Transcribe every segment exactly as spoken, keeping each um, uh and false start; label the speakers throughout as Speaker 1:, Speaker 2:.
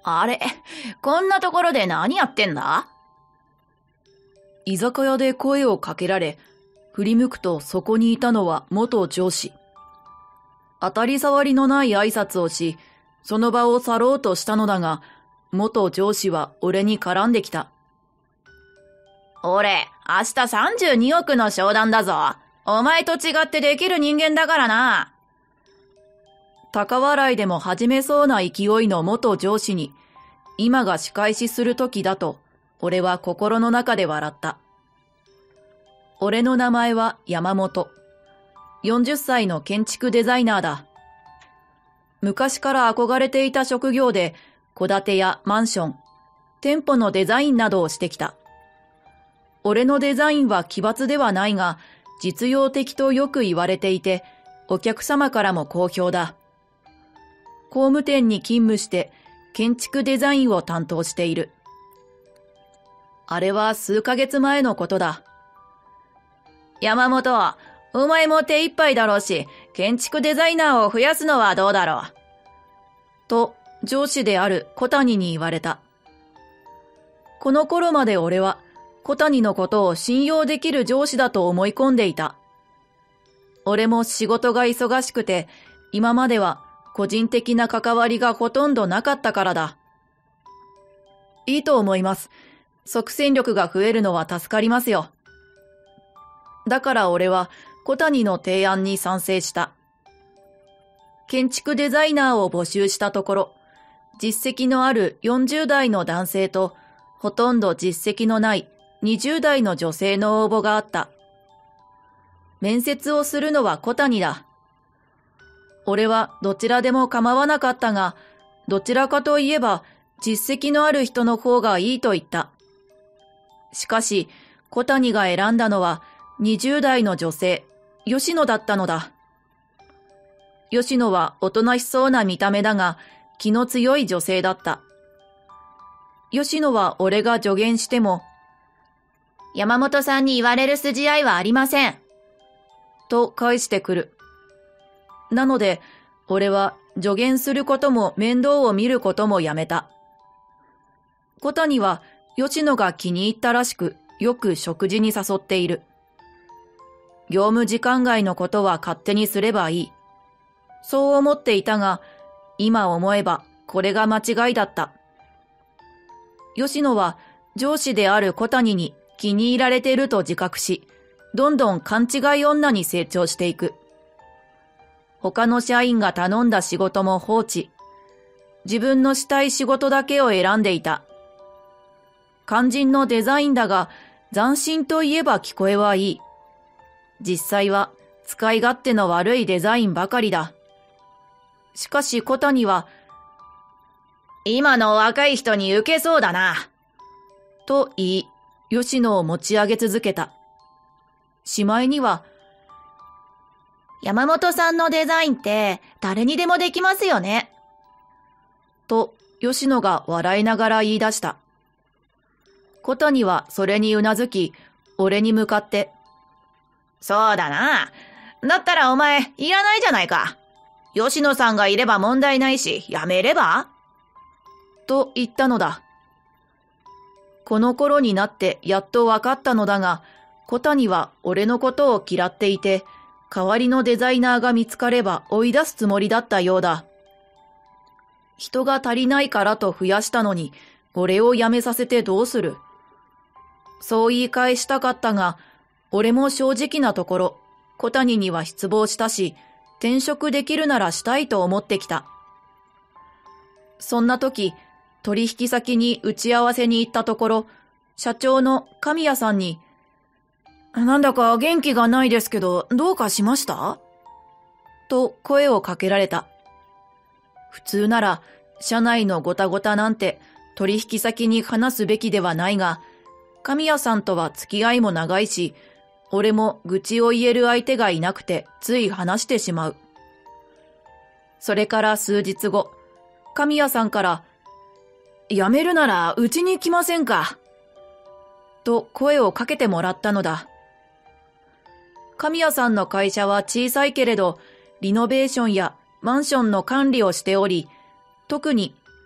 Speaker 1: あれ、こんなところで何やってんだ？
Speaker 2: 居酒屋で声をかけられ、振り向くとそこにいたのは元上司。当たり障りのない挨拶をし、その場を去ろうとしたのだが、元上司は俺に絡んできた。
Speaker 1: 俺、明日さんじゅうにおくの商談だぞ。お前と違ってできる人間だからな。
Speaker 2: 高笑いでも始めそうな勢いの元上司に、今が仕返しする時だと、俺は心の中で笑った。俺の名前は山本。よんじゅっさいの建築デザイナーだ。昔から憧れていた職業で、戸建てやマンション、店舗のデザインなどをしてきた。俺のデザインは奇抜ではないが、実用的とよく言われていて、お客様からも好評だ。工務店に勤務して、建築デザインを担当している。あれは数ヶ月前のことだ。
Speaker 1: 山本、お前も手一杯だろうし、建築デザイナーを増やすのはどうだろう。
Speaker 2: と、上司である小谷に言われた。この頃まで俺は、小谷のことを信用できる上司だと思い込んでいた。俺も仕事が忙しくて、今までは個人的な関わりがほとんどなかったからだ。いいと思います。即戦力が増えるのは助かりますよ。だから俺は小谷の提案に賛成した。建築デザイナーを募集したところ、実績のあるよんじゅう代の男性と、ほとんど実績のないにじゅう代の女性の応募があった。面接をするのは小谷だ。俺はどちらでも構わなかったが、どちらかといえば実績のある人の方がいいと言った。しかし、小谷が選んだのはにじゅう代の女性、吉野だったのだ。吉野はおとなしそうな見た目だが、気の強い女性だった。吉野は俺が助言しても、
Speaker 1: 山本さんに言われる筋合いはありません。
Speaker 2: と返してくる。なので、俺は助言することも面倒を見ることもやめた。小谷は吉野が気に入ったらしく、よく食事に誘っている。業務時間外のことは勝手にすればいい。そう思っていたが、今思えばこれが間違いだった。吉野は上司である小谷に気に入られていると自覚し、どんどん勘違い女に成長していく。他の社員が頼んだ仕事も放置。自分のしたい仕事だけを選んでいた。肝心のデザインだが、斬新といえば聞こえはいい。実際は使い勝手の悪いデザインばかりだ。しかし小谷は、
Speaker 1: 今の若い人に受けそうだな。
Speaker 2: と言い、吉野を持ち上げ続けた。しまいには、
Speaker 1: 山本さんのデザインって誰にでもできますよね。
Speaker 2: と吉野が笑いながら言い出した。小谷はそれにうなずき、俺に向かって、
Speaker 1: そうだな。だったらお前いらないじゃないか。吉野さんがいれば問題ないし、やめれば
Speaker 2: と言ったのだ。この頃になってやっと分かったのだが、小谷は俺のことを嫌っていて、代わりのデザイナーが見つかれば追い出すつもりだったようだ。人が足りないからと増やしたのに、俺を辞めさせてどうする。そう言い返したかったが、俺も正直なところ、小谷には失望したし、転職できるならしたいと思ってきた。そんな時、取引先に打ち合わせに行ったところ、社長の神谷さんに、なんだか元気がないですけど、どうかしました?と声をかけられた。普通なら、社内のごたごたなんて取引先に話すべきではないが、神谷さんとは付き合いも長いし、俺も愚痴を言える相手がいなくてつい話してしまう。それから数日後、神谷さんから、辞めるならうちに来ませんか?と声をかけてもらったのだ。神谷さんの会社は小さいけれど、リノベーションやマンションの管理をしており、特に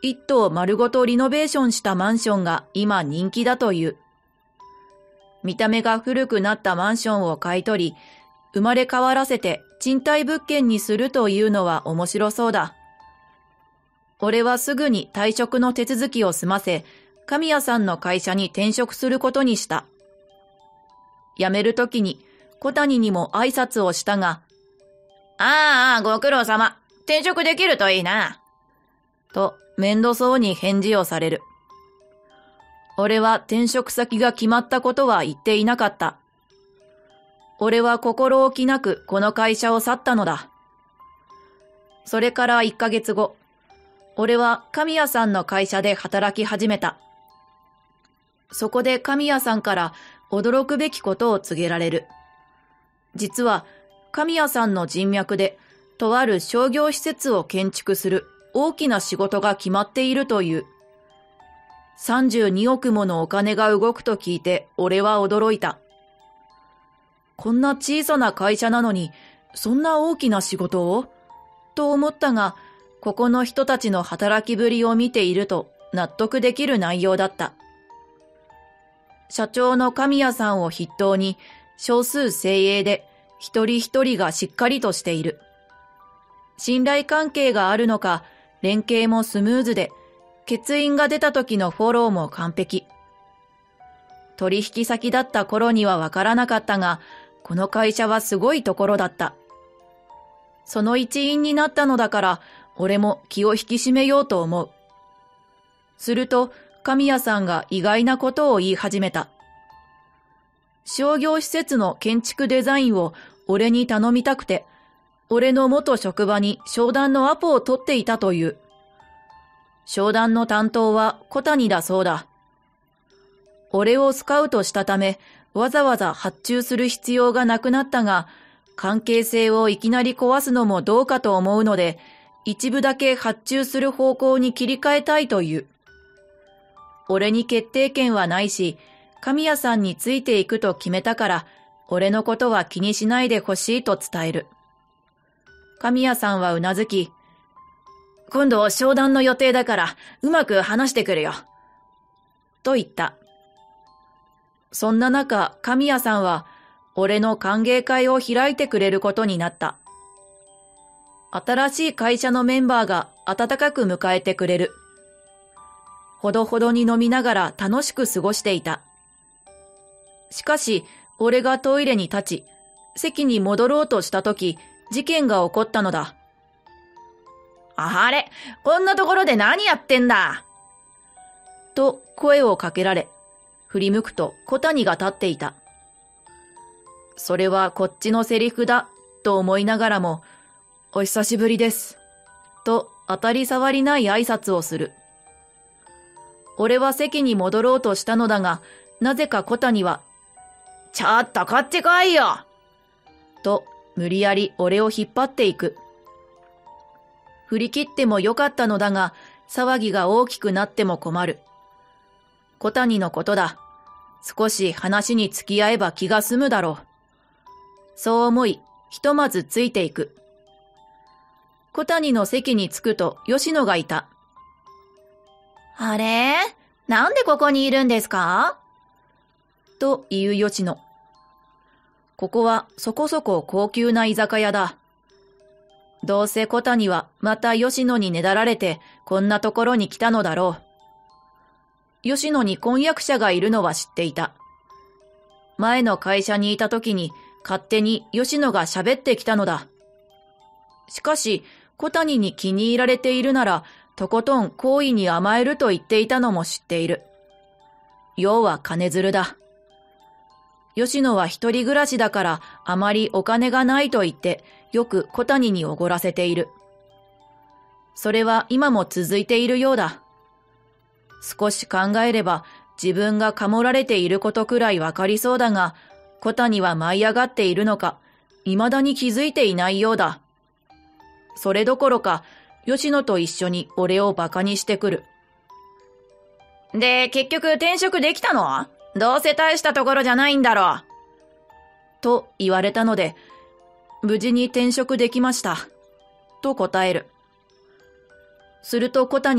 Speaker 2: 一棟丸ごとリノベーションしたマンションが今人気だという。見た目が古くなったマンションを買い取り、生まれ変わらせて賃貸物件にするというのは面白そうだ。俺はすぐに退職の手続きを済ませ、神谷さんの会社に転職することにした。辞めるときに小谷にも挨拶をしたが、
Speaker 1: ああ、ご苦労様。転職できるといいな。
Speaker 2: と面倒そうに返事をされる。俺は転職先が決まったことは言っていなかった。俺は心置きなくこの会社を去ったのだ。それからいっかげつご、俺は神谷さんの会社で働き始めた。そこで神谷さんから驚くべきことを告げられる。実は神谷さんの人脈でとある商業施設を建築する大きな仕事が決まっているという。さんじゅうにおくものお金が動くと聞いて俺は驚いた。こんな小さな会社なのにそんな大きな仕事をと思ったが、ここの人たちの働きぶりを見ていると納得できる内容だった。社長の神谷さんを筆頭に少数精鋭で一人一人がしっかりとしている。信頼関係があるのか、連携もスムーズで、欠員が出た時のフォローも完璧。取引先だった頃にはわからなかったが、この会社はすごいところだった。その一員になったのだから、俺も気を引き締めようと思う。すると、神谷さんが意外なことを言い始めた。商業施設の建築デザインを俺に頼みたくて、俺の元職場に商談のアポを取っていたという。商談の担当は小谷だそうだ。俺をスカウトしたため、わざわざ発注する必要がなくなったが、関係性をいきなり壊すのもどうかと思うので、一部だけ発注する方向に切り替えたいという。俺に決定権はないし、神谷さんについていくと決めたから、俺のことは気にしないでほしいと伝える。神谷さんはうなずき、今度商談の予定だからうまく話してくるよ。と言った。そんな中、神谷さんは俺の歓迎会を開いてくれることになった。新しい会社のメンバーが温かく迎えてくれる。ほどほどに飲みながら楽しく過ごしていた。しかし、俺がトイレに立ち、席に戻ろうとしたとき、事件が起こったのだ。
Speaker 1: あれ、こんなところで何やってんだ
Speaker 2: と声をかけられ、振り向くと小谷が立っていた。それはこっちのセリフだ、と思いながらも、お久しぶりです、と当たり障りない挨拶をする。俺は席に戻ろうとしたのだが、なぜか小谷は、
Speaker 1: ちょっとこっち来いよ
Speaker 2: と無理やり俺を引っ張っていく。振り切ってもよかったのだが、騒ぎが大きくなっても困る。小谷のことだ。少し話に付き合えば気が済むだろう。そう思い、ひとまずついていく。小谷の席に着くと吉野がいた。
Speaker 1: あれ？なんでここにいるんですか？
Speaker 2: と言う吉野。ここはそこそこ高級な居酒屋だ。どうせ小谷はまた吉野にねだられてこんなところに来たのだろう。吉野に婚約者がいるのは知っていた。前の会社にいた時に勝手に吉野が喋ってきたのだ。しかし小谷に気に入られているならとことん好意に甘えると言っていたのも知っている。要は金づるだ。吉野は一人暮らしだからあまりお金がないと言ってよく小谷におごらせている。それは今も続いているようだ。少し考えれば自分がかもられていることくらいわかりそうだが、小谷は舞い上がっているのか、未だに気づいていないようだ。それどころか、吉野と一緒に俺をバカにしてくる。
Speaker 1: で、結局転職できたの？どうせ大したところじゃないんだろう。
Speaker 2: と言われたので、無事に転職できました。と答える。すると小谷は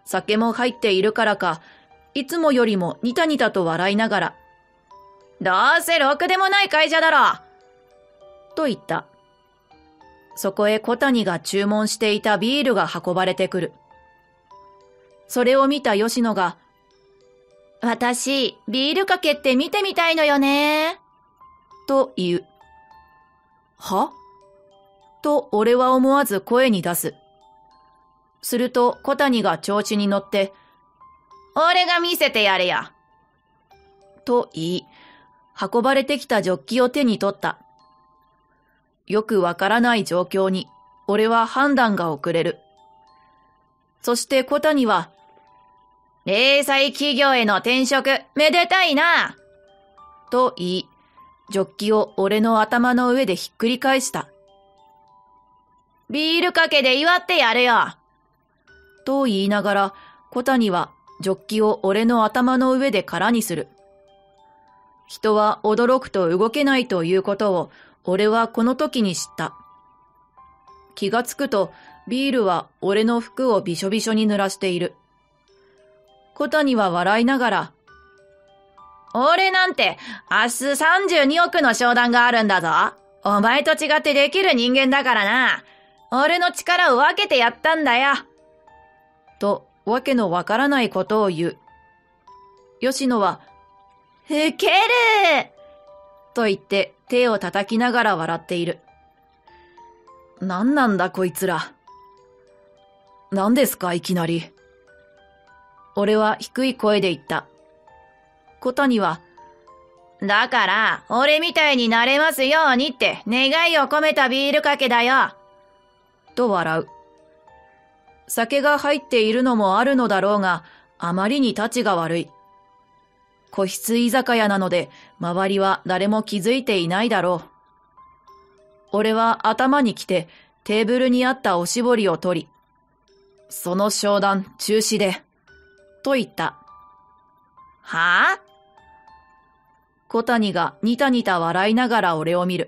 Speaker 2: 酒も入っているからか、いつもよりもニタニタと笑いながら、
Speaker 1: どうせろくでもない会社だろ
Speaker 2: と言った。そこへ小谷が注文していたビールが運ばれてくる。それを見た吉野が、
Speaker 1: 私、ビールかけって見てみたいのよね。
Speaker 2: と言う。はと俺は思わず声に出す。すると小谷が調子に乗って、
Speaker 1: 俺が見せてやれよ。
Speaker 2: と言い、運ばれてきたジョッキを手に取った。よくわからない状況に、俺は判断が遅れる。そして小谷は、
Speaker 1: 零細企業への転職、めでたいな。
Speaker 2: と言い、ジョッキを俺の頭の上でひっくり返した。
Speaker 1: ビールかけで祝ってやるよ。
Speaker 2: と言いながら、小谷はジョッキを俺の頭の上で空にする。人は驚くと動けないということを俺はこの時に知った。気がつくとビールは俺の服をびしょびしょに濡らしている。小谷は笑いながら、
Speaker 1: 俺なんて明日さんじゅうにおくの商談があるんだぞ。お前と違ってできる人間だからな。俺の力を分けてやったんだよ。
Speaker 2: とわけのわからないことを言う。吉野は、
Speaker 1: ウケる
Speaker 2: と言って手を叩きながら笑っている。なんなんだこいつら。何ですかいきなり。俺は低い声で言った。小谷は、
Speaker 1: だから、俺みたいになれますようにって願いを込めたビールかけだよ。
Speaker 2: と笑う。酒が入っているのもあるのだろうが、あまりにたちが悪い。個室居酒屋なので、周りは誰も気づいていないだろう。俺は頭に来て、テーブルにあったおしぼりを取り、その商談中止で、と言った。
Speaker 1: はぁ、あ、
Speaker 2: 小谷がニタニタ笑いながら俺を見る。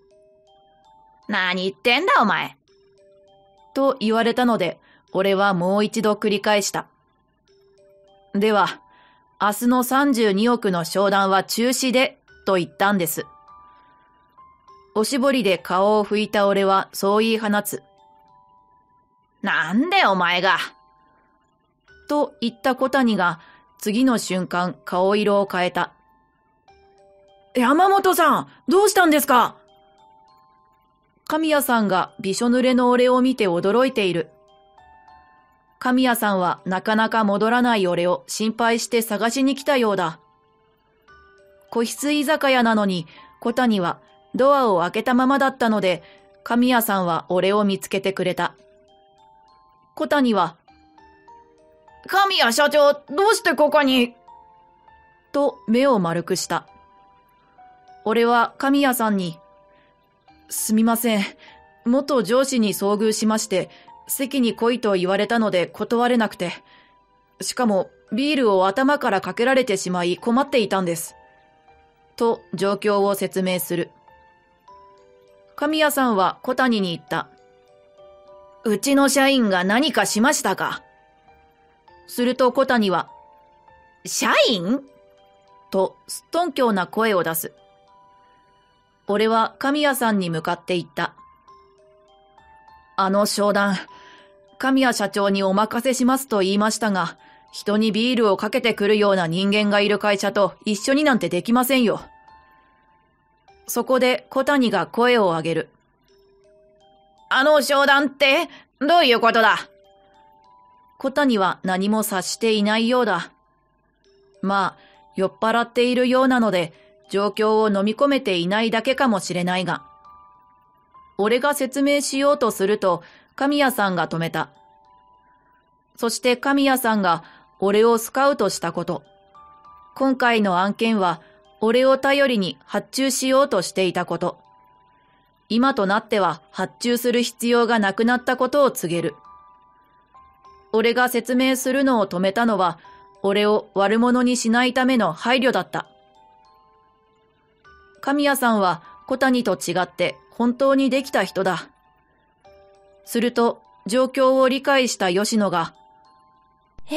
Speaker 1: 何言ってんだお前。
Speaker 2: と言われたので、俺はもう一度繰り返した。では、明日のさんじゅうにおくの商談は中止で、と言ったんです。おしぼりで顔を拭いた俺はそう言い放つ。
Speaker 1: なんでお前が。
Speaker 2: と言った小谷が次の瞬間顔色を変えた。山本さん、どうしたんですか？神谷さんがびしょ濡れの俺を見て驚いている。神谷さんはなかなか戻らない俺を心配して探しに来たようだ。個室居酒屋なのに小谷はドアを開けたままだったので、神谷さんは俺を見つけてくれた。小谷は、
Speaker 1: 神谷社長、どうしてここに？
Speaker 2: と目を丸くした。俺は神谷さんに、すみません。元上司に遭遇しまして、席に来いと言われたので断れなくて。しかもビールを頭からかけられてしまい困っていたんです。と状況を説明する。神谷さんは小谷に言った。
Speaker 1: うちの社員が何かしましたか？
Speaker 2: すると小谷は、
Speaker 1: 社員？
Speaker 2: とすっとんきょうな声を出す。俺は神谷さんに向かって言った。あの商談、神谷社長にお任せしますと言いましたが、人にビールをかけてくるような人間がいる会社と一緒になんてできませんよ。そこで小谷が声を上げる。
Speaker 1: あの商談ってどういうことだ？
Speaker 2: 小谷は何も察していないようだ。まあ、酔っ払っているようなので、状況を飲み込めていないだけかもしれないが。俺が説明しようとすると、神谷さんが止めた。そして神谷さんが俺をスカウトしたこと。今回の案件は、俺を頼りに発注しようとしていたこと。今となっては発注する必要がなくなったことを告げる。俺が説明するのを止めたのは、俺を悪者にしないための配慮だった。神谷さんは小谷と違って本当にできた人だ。すると状況を理解した吉野が、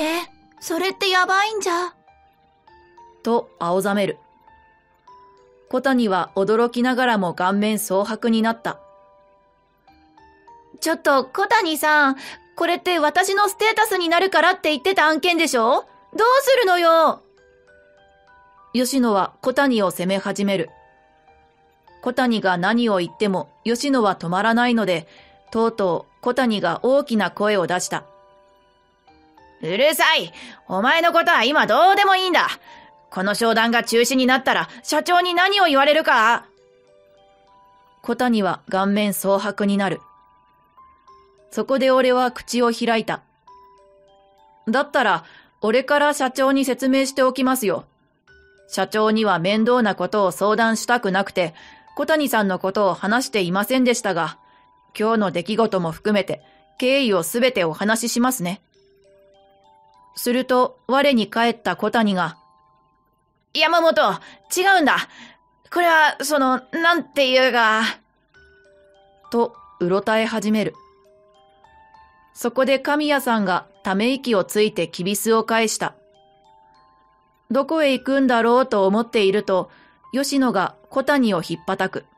Speaker 1: それってやばいんじゃ。
Speaker 2: と青ざめる。小谷は驚きながらも顔面蒼白になった。
Speaker 1: ちょっと小谷さん、これって私のステータスになるからって言ってた案件でしょ？どうするのよ。
Speaker 2: 吉野は小谷を責め始める。小谷が何を言っても吉野は止まらないので、とうとう小谷が大きな声を出した。
Speaker 1: うるさい！お前のことは今どうでもいいんだ。この商談が中止になったら社長に何を言われるか。
Speaker 2: 小谷は顔面蒼白になる。そこで俺は口を開いた。だったら俺から社長に説明しておきますよ。社長には面倒なことを相談したくなくて、小谷さんのことを話していませんでしたが、今日の出来事も含めて経緯をすべてお話ししますね。すると我に返った小谷が、
Speaker 1: 山本、違うんだ。これは、その、なんていうか。
Speaker 2: と、うろたえ始める。そこで神谷さんがため息をついてきびすを返した。どこへ行くんだろうと思っていると、吉野が小谷をひっぱたく。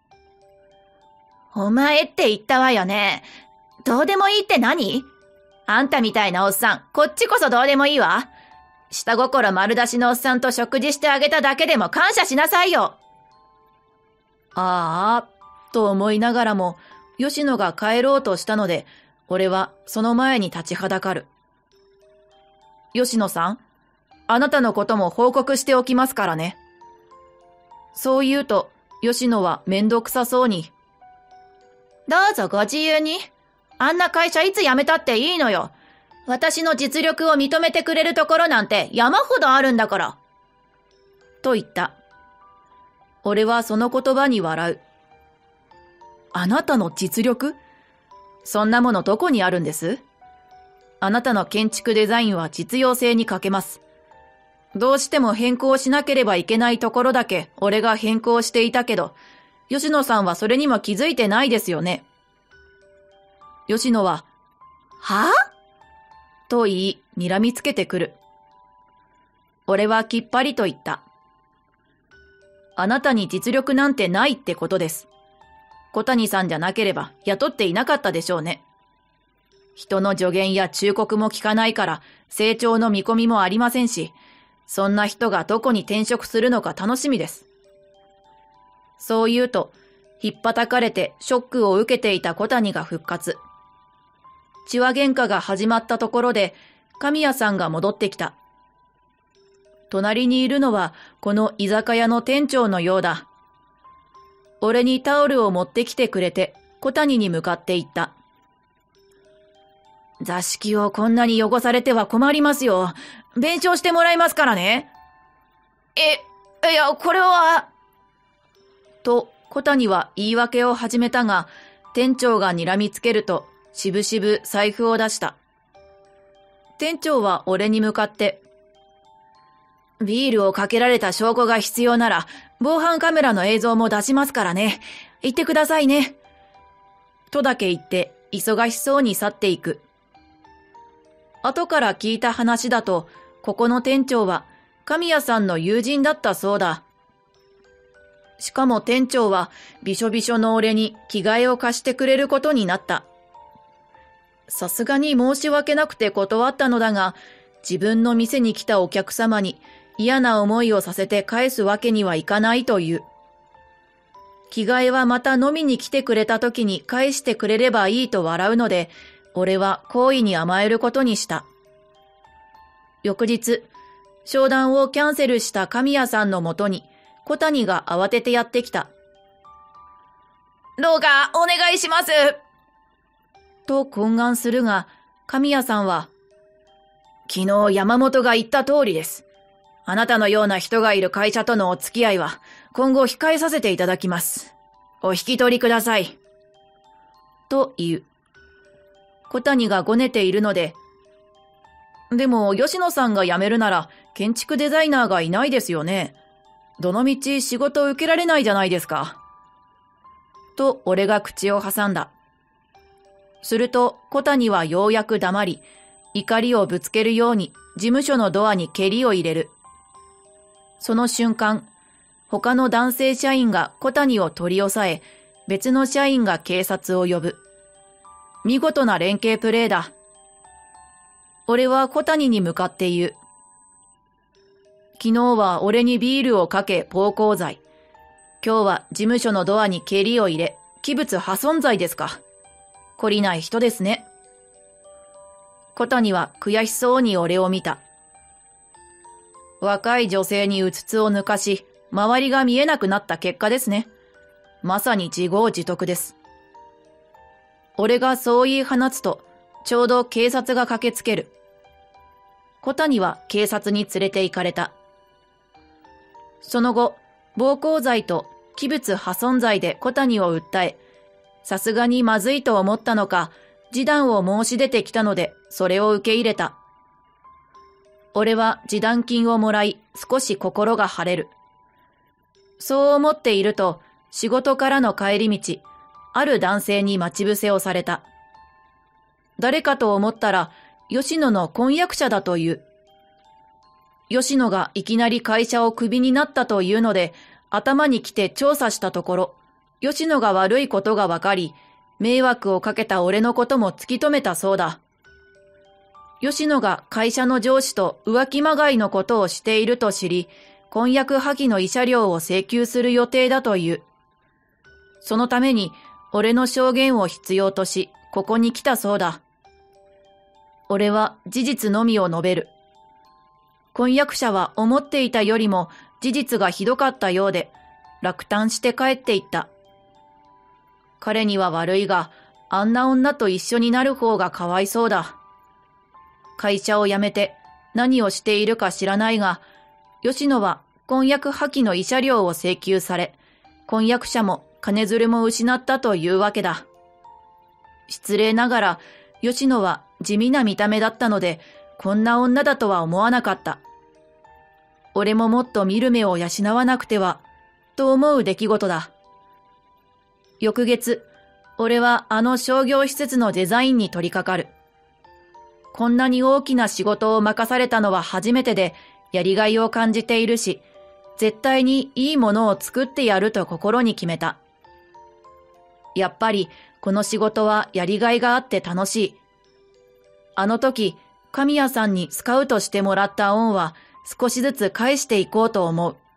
Speaker 1: お前って言ったわよね。どうでもいいって何？あんたみたいなおっさん、こっちこそどうでもいいわ。下心丸出しのおっさんと食事してあげただけでも感謝しなさいよ。
Speaker 2: ああ、と思いながらも、吉野が帰ろうとしたので、俺はその前に立ちはだかる。吉野さん、あなたのことも報告しておきますからね。そう言うと、吉野はめんどくさそうに。
Speaker 1: どうぞご自由に。あんな会社いつ辞めたっていいのよ。私の実力を認めてくれるところなんて山ほどあるんだから。
Speaker 2: と言った。俺はその言葉に笑う。あなたの実力？そんなものどこにあるんです？あなたの建築デザインは実用性に欠けます。どうしても変更しなければいけないところだけ俺が変更していたけど、吉野さんはそれにも気づいてないですよね。吉野は、
Speaker 1: はぁ？
Speaker 2: と言い、睨みつけてくる。俺はきっぱりと言った。あなたに実力なんてないってことです。小谷さんじゃなければ雇っていなかったでしょうね。人の助言や忠告も聞かないから成長の見込みもありませんし、そんな人がどこに転職するのか楽しみです。そう言うと、ひっぱたかれてショックを受けていた小谷が復活。血話喧嘩が始まったところで、神谷さんが戻ってきた。隣にいるのは、この居酒屋の店長のようだ。俺にタオルを持ってきてくれて、小谷に向かって言った。座敷をこんなに汚されては困りますよ。弁償してもらいますからね。
Speaker 1: え、いや、これは。
Speaker 2: と、小谷は言い訳を始めたが、店長が睨みつけると、しぶしぶ財布を出した。店長は俺に向かって、ビールをかけられた証拠が必要なら、防犯カメラの映像も出しますからね。言ってくださいね。とだけ言って、忙しそうに去っていく。後から聞いた話だと、ここの店長は、神谷さんの友人だったそうだ。しかも店長は、びしょびしょの俺に着替えを貸してくれることになった。さすがに申し訳なくて断ったのだが、自分の店に来たお客様に嫌な思いをさせて返すわけにはいかないという。着替えはまた飲みに来てくれた時に返してくれればいいと笑うので、俺は好意に甘えることにした。翌日、商談をキャンセルした神谷さんのもとに、小谷が慌ててやってきた。
Speaker 1: どうかお願いします。
Speaker 2: と懇願するが、神谷さんは、昨日山本が言った通りです。あなたのような人がいる会社とのお付き合いは、今後控えさせていただきます。お引き取りください。と言う。小谷がごねているので、でも吉野さんが辞めるなら、建築デザイナーがいないですよね。どのみち仕事を受けられないじゃないですか。と俺が口を挟んだ。すると小谷はようやく黙り、怒りをぶつけるように事務所のドアに蹴りを入れる。その瞬間、他の男性社員が小谷を取り押さえ、別の社員が警察を呼ぶ。見事な連携プレーだ。俺は小谷に向かって言う。昨日は俺にビールをかけ暴行罪。今日は事務所のドアに蹴りを入れ、器物破損罪ですか。懲りない人ですね。小谷は悔しそうに俺を見た。若い女性にうつつを抜かし、周りが見えなくなった結果ですね。まさに自業自得です。俺がそう言い放つと、ちょうど警察が駆けつける。小谷は警察に連れて行かれた。その後、暴行罪と器物破損罪で小谷を訴え、さすがにまずいと思ったのか、示談を申し出てきたので、それを受け入れた。俺は示談金をもらい、少し心が晴れる。そう思っていると、仕事からの帰り道、ある男性に待ち伏せをされた。誰かと思ったら、吉野の婚約者だという。吉野がいきなり会社をクビになったというので、頭に来て調査したところ、吉野が悪いことがわかり、迷惑をかけた俺のことも突き止めたそうだ。吉野が会社の上司と浮気まがいのことをしていると知り、婚約破棄の慰謝料を請求する予定だという。そのために、俺の証言を必要とし、ここに来たそうだ。俺は事実のみを述べる。婚約者は思っていたよりも事実がひどかったようで、落胆して帰っていった。彼には悪いが、あんな女と一緒になる方がかわいそうだ。会社を辞めて何をしているか知らないが、吉野は婚約破棄の慰謝料を請求され、婚約者も金づるも失ったというわけだ。失礼ながら、吉野は地味な見た目だったので、こんな女だとは思わなかった。俺ももっと見る目を養わなくては、と思う出来事だ。翌月、俺はあの商業施設のデザインに取り掛かる。こんなに大きな仕事を任されたのは初めてで、やりがいを感じているし、絶対にいいものを作ってやると心に決めた。やっぱり、この仕事はやりがいがあって楽しい。あの時、神谷さんにスカウトしてもらった恩は少しずつ返していこうと思う。